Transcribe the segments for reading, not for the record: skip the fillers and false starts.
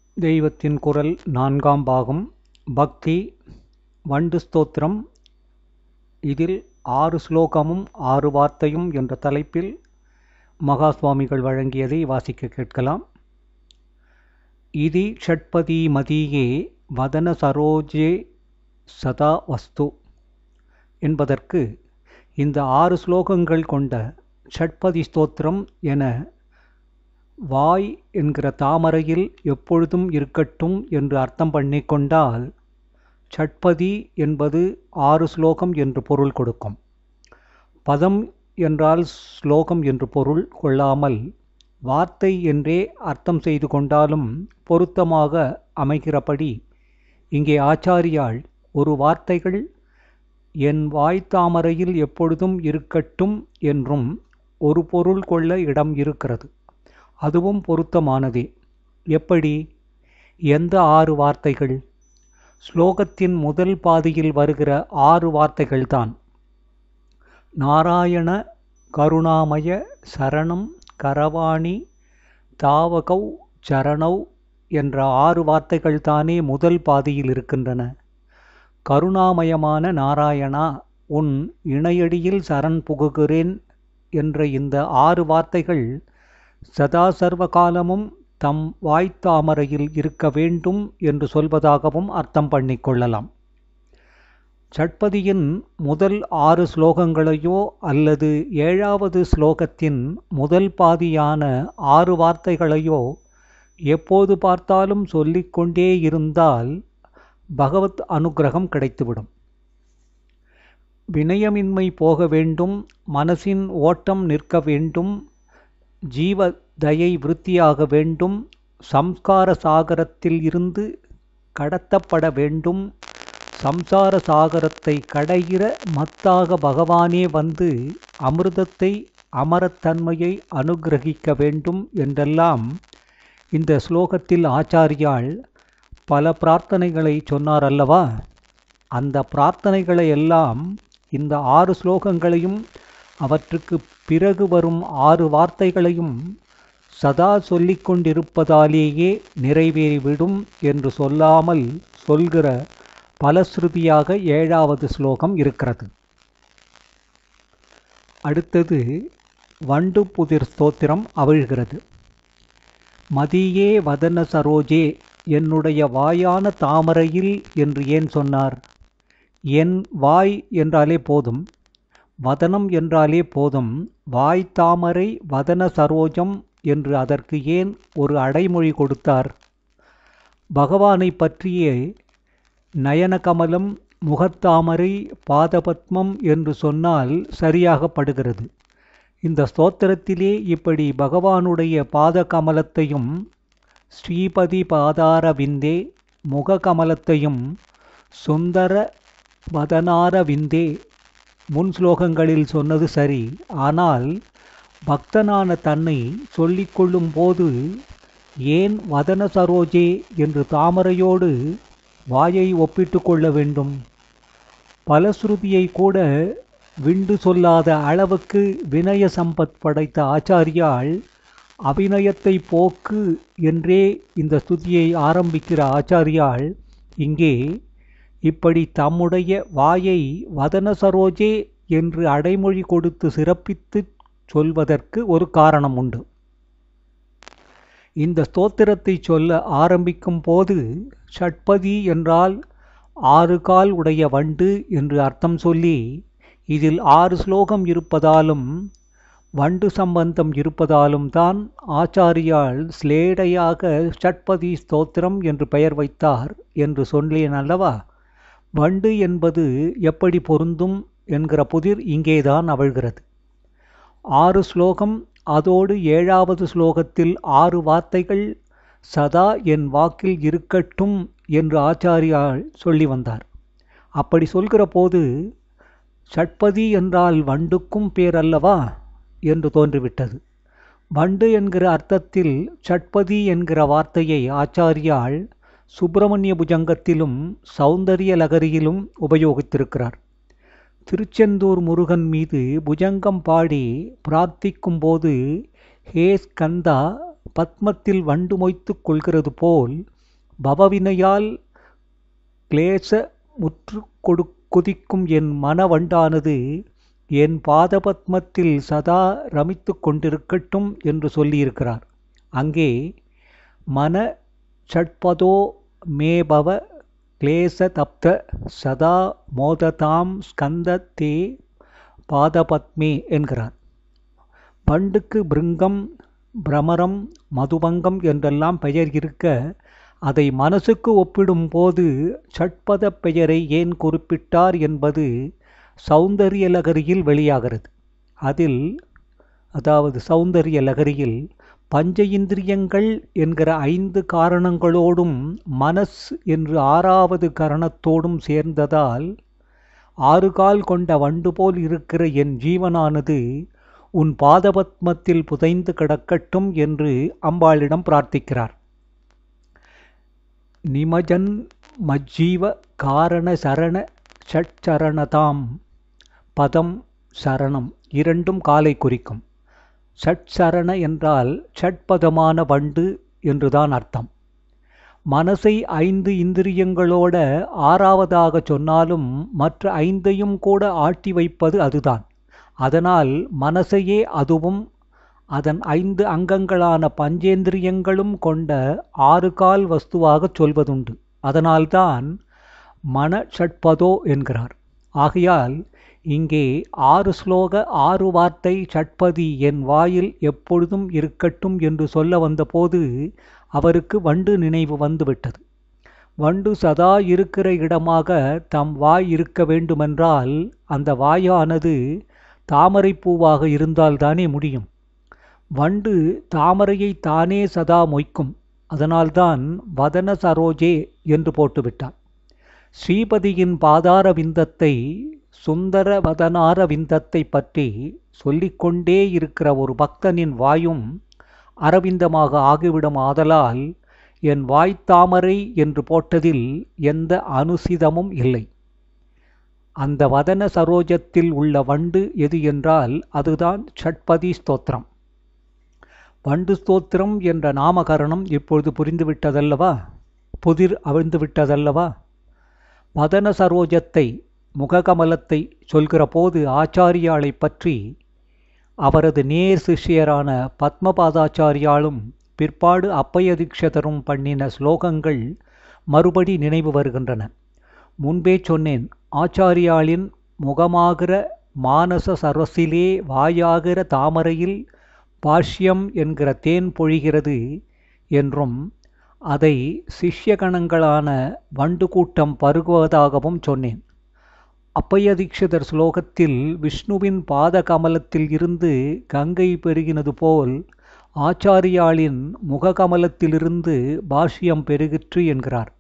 தெய்வத்தின் குரல் 4ஆம் பாகம் பக்தி வண்டு ஸ்தோத்திரம். இதில் 6 ஸ்லோகமும் 6 வார்த்தையும் என்ற தலைப்பில் மகா சுவாமிகள் வழங்கியதை வாசிக்க கேட்கலாம். இதி ஷட்பதி மதியே வதன சரோஜே சதா வஸ்து என்பதற்கு இந்த 6 ஸ்லோகங்கள் கொண்ட ஷட்பதி ஸ்தோத்திரம் என வாய் என்கிற தாமரையில் எப்பொழுதும் இருக்கட்டும் என்று அர்த்தம் பண்ணிக்கொண்டால் ஷட்பதி என்பது 6 ஸ்லோகம் என்று பொருள் கொடுக்கும். பதம் என்றால் ஸ்லோகம் என்று பொருள் கொள்ளாமல் வார்த்தை என்றே அர்த்தம் செய்து கொண்டாலும் பொருத்தமாக அமைகிறபடி இங்கே ஆச்சாரியால் ஒரு வார்த்தைகள் என் வாய்த்தாமரையில் எப்பொழுதும் இருக்கட்டும் என்றும் ஒரு பொருள் கொள்ள இடம் இருக்கிறது. அதுவும் பொருத்தமானதே. எப்படி? எந்த 6 வார்த்தைகள்? ஸ்லோகத்தின் முதல் பாதியில் வருகிற 6 வார்த்தைகள்தான். நாராயண கருணாமய சரணம் கரவாணி தாவகௌ சரணௌ என்ற 6 வார்த்தைகள்தானே முதல் பாதியில் இருக்கின்றன. கருணாமயமான நாராயணா, உன் இணையடியில் சரண் புகுகிறேன் என்ற இந்த 6 வார்த்தைகள் சதா சர்வ காலமும் தம் வாய்த்தாமரையில் இருக்க வேண்டும் என்று சொல்வதாகவும் அர்த்தம் பண்ணிக்கொள்ளலாம். ஷட்பதியின் முதல் 6 ஸ்லோகங்களையோ அல்லது 7வது ஸ்லோகத்தின் முதல் பாதியான 6 வார்த்தைகளையோ எப்போது பார்த்தாலும் சொல்லிக்கொண்டே இருந்தால் பகவத் அனுக்கிரகம் கிடைத்துவிடும். வினயமின்மை போக வேண்டும், மனசின் ஓட்டம் நிற்க வேண்டும், ஜீவ தயை விருத்தியாக வேண்டும், சம்ஸ்கார சாகரத்தில் இருந்து கடத்தப்பட வேண்டும், சம்சார சாகரத்தை கடைகிற மத்தாக பகவானே வந்து அமிர்தத்தை அமரத்தன்மையை அனுகிரகிக்க வேண்டும் என்றெல்லாம் இந்த ஸ்லோகத்தில் ஆச்சாரியால் பல பிரார்த்தனைகளை சொன்னார் அல்லவா? அந்த பிரார்த்தனைகளை எல்லாம் இந்த 6 ஸ்லோகங்களையும் அவற்றுக்கு பிறகு வரும் 6 வார்த்தைகளையும் சதா சொல்லிக் கொண்டிருப்பதாலேயே நிறைவேறிவிடும் என்று சொல்லாமல் சொல்கிற பலஸ்ருதியாக 7வது ஸ்லோகம் இருக்கிறது. அடுத்தது வண்டு புதிர் ஸ்தோத்திரம் அவிழ்கிறது. மதியே வதன சரோஜே, என்னுடைய வாயான தாமரையில் என்று ஏன் சொன்னார்? என் வாய் என்றாலே போதும், வதனம் என்றாலே போதும். வாய்த்தாமரை வதன சரோஜம் என்று அதற்கு ஏன் ஒரு அடைமொழி கொடுத்தார்? பகவானை பற்றிய நயனகமலம், முகத்தாமரை, பாதபத்மம் என்று சொன்னால் சரியாகப்படுகிறது. இந்த ஸ்தோத்திரத்திலே இப்படி பகவானுடைய பாத கமலத்தையும் ஸ்ரீபதி பாதார விந்தே, முககமலத்தையும் சுந்தர வதனார விந்தே முன் ஸ்லோகங்களில் சொன்னது சரி. ஆனால் பக்தனான தன்னை சொல்லிக்கொள்ளும் போது ஏன் வதன சரோஜே என்று தாமரையோடு வாயை ஒப்பிட்டு கொள்ள வேண்டும்? பலஸ்ருதியை கூட விண்டு சொல்லாத அளவுக்கு வினய சம்பத் படைத்த ஆச்சாரியால் அபிநயத்தை போக்கு என்றே இந்த ஸ்துதியை ஆரம்பிக்கிற ஆச்சாரியால் இங்கே இப்படி தம்முடைய வாயை வதன சரோஜே என்று அடைமொழி கொடுத்து சிறப்பித்து சொல்வதற்கு ஒரு காரணம் உண்டு. இந்த ஸ்தோத்திரத்தை சொல்ல ஆரம்பிக்கும் போது ஷட்பதி என்றால் 6 கால் உடைய வண்டு என்று அர்த்தம் சொல்லி, இதில் 6 ஸ்லோகம் இருப்பதாலும் வண்டு சம்பந்தம் இருப்பதாலும் தான் ஆச்சாரியால் ஸ்லேடையாக ஷட்பதி ஸ்தோத்திரம் என்று பெயர் வைத்தார் என்று சொன்னேன் அல்லவா? வண்டு என்பது எப்படி பொருந்தும் என்கிற புதிர் இங்கேதான் அவிழ்கிறது. 6 ஸ்லோகம், அதோடு 7வது ஸ்லோகத்தில் 6 வார்த்தைகள் சதா என் வாக்கில் இருக்கட்டும் என்று ஆச்சாரியால் சொல்லி வந்தார். அப்படி சொல்கிற போது ஷட்பதி என்றால் வண்டுக்கும் பேர் அல்லவா என்று தோன்றிவிட்டது. வண்டு என்கிற அர்த்தத்தில் ஷட்பதி என்கிற வார்த்தையை ஆச்சாரியால் சுப்பிரமணிய புஜங்கத்திலும் சௌந்தரிய லகரியிலும் உபயோகித்திருக்கிறார். திருச்செந்தூர் முருகன் மீது புஜங்கம் பாடி பிரார்த்திக்கும் போது ஹே ஸ்கந்தா பத்மத்தில் வண்டு மொய்த்து கொள்கிறது போல் பவவினையால் கிளேச முற்று குதிக்கும் என் மனவண்டானது என் பாதபத்மத்தில் சதா ரமித்து கொண்டிருக்கட்டும் என்று சொல்லியிருக்கிறார். அங்கே மன ஷட்பதோ மேபவ கிளேச தப்த சதா மோததாம் ஸ்கந்த தே பாதபத்மே என்கிறார். பண்டுக்கு பிருங்கம், பிரமரம், மதுபங்கம் என்றெல்லாம் பெயர் இருக்க அதை மனசுக்கு ஒப்பிடும் போது ஷட்பத பெயரை ஏன் குறிப்பிட்டார் என்பது சௌந்தரிய லகரியில் வெளியாகிறது. அதில், அதாவது சௌந்தரிய லகரியில், பஞ்ச இந்திரியங்கள் என்கிற 5 காரணங்களோடும் மனஸ் என்று 6வது கரணத்தோடும் சேர்ந்ததால் 6 கால் கொண்ட வண்டு போல் இருக்கிற என் ஜீவனானது உன் பாதபத்மத்தில் புதைந்து கிடக்கட்டும் என்று அம்பாளிடம் பிரார்த்திக்கிறார். நிமஜன் மஜ்ஜீவ காரண சரண ஷட்சரணதாம் பதம் சரணம் இரண்டும் காலை குறிக்கும். ஷட்சரண என்றால் ஷட்பதமான வண்டு என்றுதான் அர்த்தம். மனசை 5 இந்திரியங்களோட 6வதாக சொன்னாலும் மற்ற 5ஐயும் கூட ஆட்டி வைப்பது அதுதான். அதனால் மனசையே அதுவும் அதன் 5 அங்கங்களான பஞ்சேந்திரியங்களும் கொண்ட 6 கால் வஸ்துவாகச் சொல்வதுண்டு. அதனால்தான் மன ஷட்பதோ என்கிறார். ஆகையால் இங்கே 6 ஸ்லோக 6 வார்த்தை ஷட்பதி என் வாயில் எப்பொழுதும் இருக்கட்டும் என்று சொல்ல வந்தபோது அவருக்கு வண்டு நினைவு வந்துவிட்டது. வண்டு சதா இருக்கிற இடமாக தம் வாய் இருக்க வேண்டுமென்றால் அந்த வாயானது தாமரை பூவாக இருந்தால்தானே முடியும். வண்டு தாமரையை தானே சதா மொய்க்கும். அதனால்தான் வதன சரோஜே என்று போட்டுவிட்டார். ஸ்ரீபதியின் பாதார விந்தத்தை, சுந்தர வதனார விந்தத்தை பற்றி சொல்லிக்கொண்டே இருக்கிற ஒரு பக்தனின் வாயும் அரவிந்தமாக ஆகிவிடும். ஆதலால் என் வாய்த்தாமரை என்று போட்டதில் எந்த அனுசிதமும் இல்லை. அந்த வதன சரோஜத்தில் உள்ள வண்டு எது என்றால் அதுதான் ஷட்பதி ஸ்தோத்திரம். வண்டு ஸ்தோத்திரம் என்ற நாமகரணம் இப்பொழுது புரிந்துவிட்டதல்லவா? புதிர் அவிழ்ந்துவிட்டதல்லவா? வதன சரோஜத்தை, முககமலத்தை சொல்கிற போது ஆச்சாரியாளை பற்றி அவரது நேர் சிஷ்யரான பத்மபாதாச்சாரியாலும் பிற்பாடு அப்பைய தீக்ஷிதரும் பண்ணின ஸ்லோகங்கள் மறுபடி நினைவு வருகின்றன. முன்பே சொன்னேன், ஆச்சாரியாளின் முகமாகிற மானச சரசிலே வாயாகிற தாமரையில் பாஷ்யம் என்கிற தேன் பொழிகிறது என்றும் அதை சிஷ்யகணங்களான வண்டு கூட்டம் பருகுவதாகவும் சொன்னேன். அப்பைய தீக்ஷிதர் ஸ்லோகத்தில் விஷ்ணுவின் பாத கமலத்தில் இருந்து கங்கை பெருகினது போல் ஆச்சாரியாளின் முககமலத்திலிருந்து பாஷ்யம் பெருகிற்று என்கிறார்.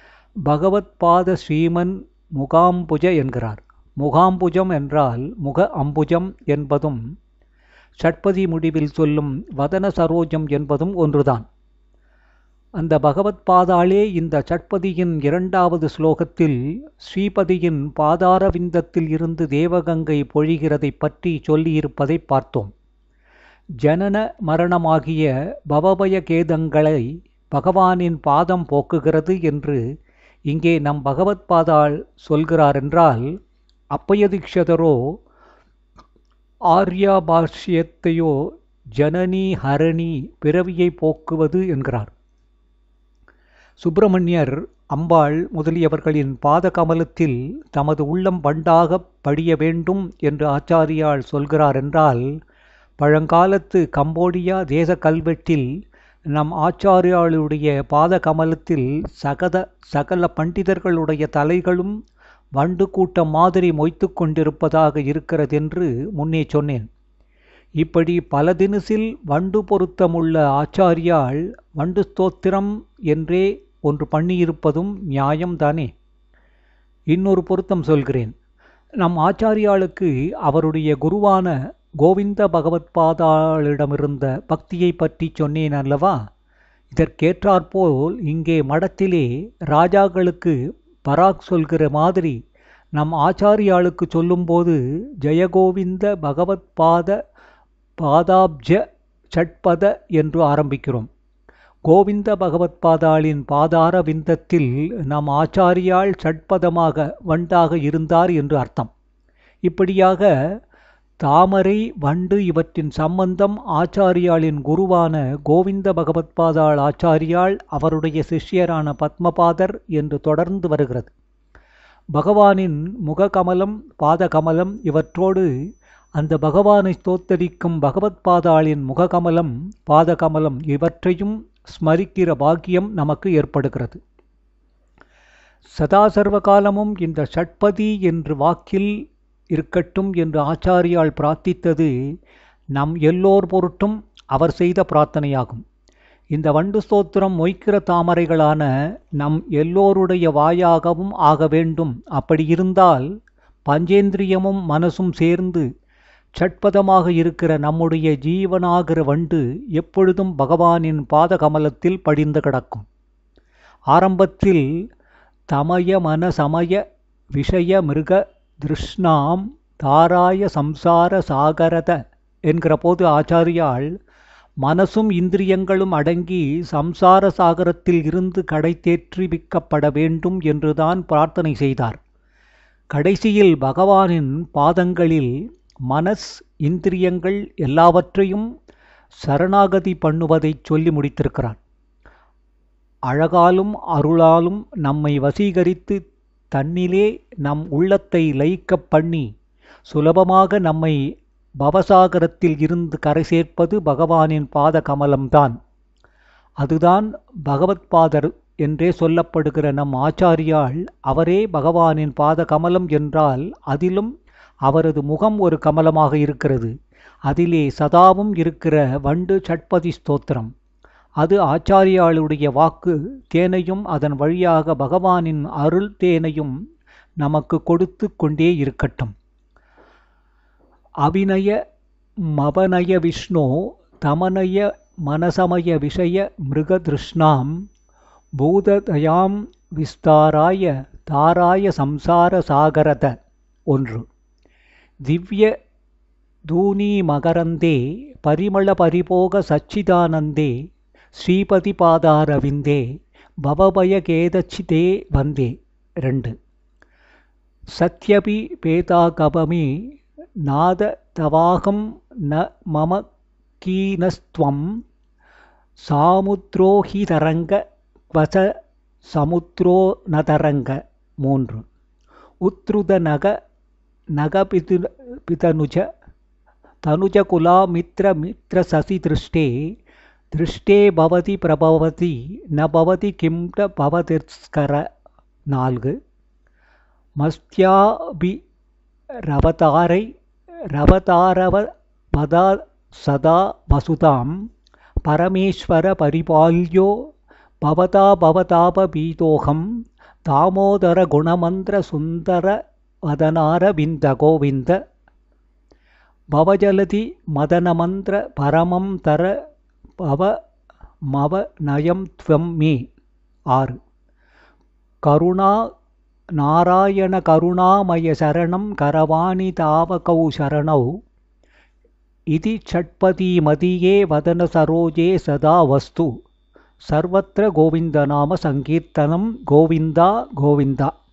பகவத் பாத ஸ்ரீமன் முகாம்புஜ என்கிறார். முகாம்புஜம் என்றால் முக அம்புஜம் என்பதும் ஷட்பதி முடிவில் சொல்லும் வதன சரோஜம் என்பதும் ஒன்றுதான். அந்த பகவத் பாதாளே இந்த ஷட்பதியின் 2வது ஸ்லோகத்தில் ஸ்ரீபதியின் பாதார விந்தத்தில் இருந்து தேவகங்கை பொழிகிறதை பற்றி சொல்லியிருப்பதை பார்த்தோம். ஜனன மரணமாகிய பவபய கேதங்களை பகவானின் பாதம் போக்குகிறது என்று இங்கே நம் பகவத் பாதாள் சொல்கிறார் என்றால், அப்பைய தீக்ஷிதரோ ஆர்யாபாஷ்யத்தையோ ஜனனி ஹரணி பிறவியை போக்குவது என்கிறார். சுப்பிரமணியர், அம்பாள் முதலியவர்களின் பாத கமலத்தில் தமது உள்ளம் வண்டாக படிய வேண்டும் என்று ஆச்சாரியால் சொல்கிறார் என்றால், பழங்காலத்து கம்போடியா தேச கல்வெட்டில் நம் ஆச்சாரியாளுடைய பாத கமலத்தில் சகல பண்டிதர்களுடைய தலைகளும் வண்டு கூட்டம் மாதிரி மொய்த்து கொண்டிருப்பதாக இருக்கிறதென்று முன்னே சொன்னேன். இப்படி பல தினசில் வண்டு பொருத்தமுள்ள ஆச்சாரியாள் வண்டு ஸ்தோத்திரம் என்றே ஒன்று பண்ணியிருப்பதும் நியாயம்தானே. இன்னொரு பொருத்தம் சொல்கிறேன். நம் ஆச்சாரியாளுக்கு அவருடைய குருவான கோவிந்த பகவத்பாதாளிடமிருந்த பக்தியை பற்றி சொன்னேன் அல்லவா? இதற்கேற்றாற்போல் இங்கே மடத்திலே ராஜாக்களுக்கு பராக் சொல்கிற மாதிரி நம் ஆச்சாரியாளுக்கு சொல்லும்போது ஜெயகோவிந்த பகவத்பாத பாதாப்ஜ ஷட்பத என்று ஆரம்பிக்கிறோம். கோவிந்த பகவத்பாதாளின் பாதார விந்தத்தில் நம் ஆச்சாரியால் ஷட்பதமாக வண்டாக இருந்தார் என்று அர்த்தம். இப்படியாக தாமரை வண்டு இவற்றின் சம்பந்தம் ஆச்சாரியாளின் குருவான கோவிந்த பகவத்பாதாள் ஆச்சாரியால் அவருடைய சிஷ்யரான பத்மபாதர் என்று தொடர்ந்து வருகிறது. பகவானின் முககமலம் பாதகமலம் இவற்றோடு அந்த பகவானை ஸ்தோத்தரிக்கும் பகவத்பாதாளின் முககமலம் பாதகமலம் இவற்றையும் ஸ்மரிக்கிற பாக்கியம் நமக்கு ஏற்படுகிறது. சதா சர்வ காலமும் இந்த ஷட்பதி என்று வாக்கில் இருக்கட்டும் என்று ஆச்சாரியால் பிரார்த்தித்தது நம் எல்லோர் பொருட்டும் அவர் செய்த பிரார்த்தனையாகும். இந்த வண்டு ஸ்தோத்திரம் மொய்க்கிற தாமரைகளான நம் எல்லோருடைய வாயாகவும் ஆக வேண்டும். அப்படி இருந்தால் பஞ்சேந்திரியமும் மனசும் சேர்ந்து ஷட்பதமாக இருக்கிற நம்முடைய ஜீவனாகிற வண்டு எப்பொழுதும் பகவானின் பாதகமலத்தில் படிந்து கிடக்கும். ஆரம்பத்தில் தமய மன சமய விஷய மிருக திருஷ்ணாம் தாராய சம்சார சாகரத என்கிற போது ஆச்சாரியால் மனசும் இந்திரியங்களும் அடங்கி சம்சார சாகரத்தில் இருந்து கடை தேற்றுவிக்கப்பட வேண்டும் என்றுதான் பிரார்த்தனை செய்தார். கடைசியில் பகவானின் பாதங்களில் மனஸ் இந்திரியங்கள் எல்லாவற்றையும் சரணாகதி பண்ணுவதை சொல்லி முடித்திருக்கிறார். அழகாலும் அருளாலும் நம்மை வசீகரித்து தன்னிலே நம் உள்ளத்தை லயிக்கப் பண்ணி சுலபமாக நம்மை பவசாகரத்தில் இருந்து கரை சேர்ப்பது பகவானின் பாத கமலம்தான். அதுதான் பகவத்பாதர் என்றே சொல்லப்படுகிற நம் ஆச்சாரியால் அவரே பகவானின் பாத கமலம் என்றால் அதிலும் அவரது முகம் ஒரு கமலமாக இருக்கிறது. அதிலே சதாவும் இருக்கிற வண்டு ஷட்பதி ஸ்தோத்திரம். அது ஆச்சாரியாளுடைய வாக்கு தேனையும் அதன் வழியாக பகவானின் அருள் தேனையும் நமக்கு கொடுத்து கொண்டே இருக்கட்டும். அபிநய மபநய விஷ்ணோ தமநய மனசமய விஷய மிருகதிருஷ்ணாம் பூததயாம் விஸ்தாராய தாராய சம்சார சாகரத. 1. திவ்ய தூனி மகரந்தே பரிமள பரிபோக சச்சிதானந்தே ஸ்ரீபதி பாதாரவிந்தே பவபயகேதச்சிதே வந்தே. 2. சத்யபி பேதாகபமி நாத தவாகம் ந மம கீனஸ்த்வம் சாமுத்ரோஹிதரங்க வச சமுத்ரோ நதரங்க. 3. உத்ருத நக நகபிதனுஜ தனுஜகுலா மித்ர மித்ர சசி திருஷ்டே திருஷ்டே பவதி பிரபவதி ந பவதி கிம்ட பவதிஸ்கர. 4. மஸ்தியாபி ரவதாரை ரவதாரவ பதா சதா வசுதாம் பரமேஸ்வர பரிபால்யோ பவதா பவதாபபீதோகம் தாமோதர குணமந்திர சுந்தர வதனார விந்த கோவிந்த பவஜலதி மதனமந்திர பரமம் தர பவ மவ நயம் த்வம் மே. 6. கருணா நாராயண கருணாமய சரணம் கரவாணி தாவகௌ சரணௌ இதி ஷட்பதி மதியே வதன சரோஜே சதா வஸ்து சர்வத்ர கோவிந்த நாம சங்கீர்த்தனம் கோவிந்தா கோவிந்தா.